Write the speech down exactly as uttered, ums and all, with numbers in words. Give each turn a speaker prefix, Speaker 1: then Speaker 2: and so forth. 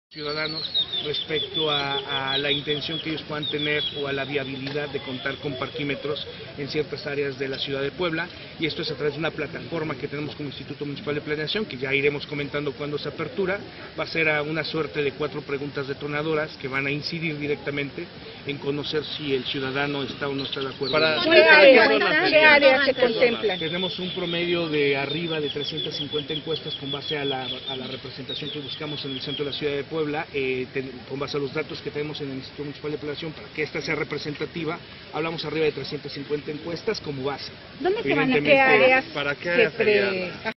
Speaker 1: ciudadanos respecto a, a la intención que ellos puedan tener o a la viabilidad de contar con parquímetros en ciertas áreas de la ciudad de Puebla, y esto es a través de una plataforma que tenemos como Instituto Municipal de Planeación, que ya iremos comentando cuando se apertura. Va a ser a una suerte de cuatro preguntas detonadoras que van a incidir directamente en conocer si el ciudadano está o no está de acuerdo.
Speaker 2: Para,
Speaker 1: ¿Qué
Speaker 2: ¿Qué áreas se contemplan?
Speaker 1: Tenemos un promedio de arriba de trescientas cincuenta encuestas con base a la, a la representación que buscamos en el centro de la ciudad de Puebla, eh, ten, con base a los datos que tenemos en el Instituto Municipal de Planeación. Para que esta sea representativa, hablamos arriba de trescientas cincuenta encuestas como base.
Speaker 3: ¿Dónde se van a qué áreas?
Speaker 2: ¿Para qué áreas sería?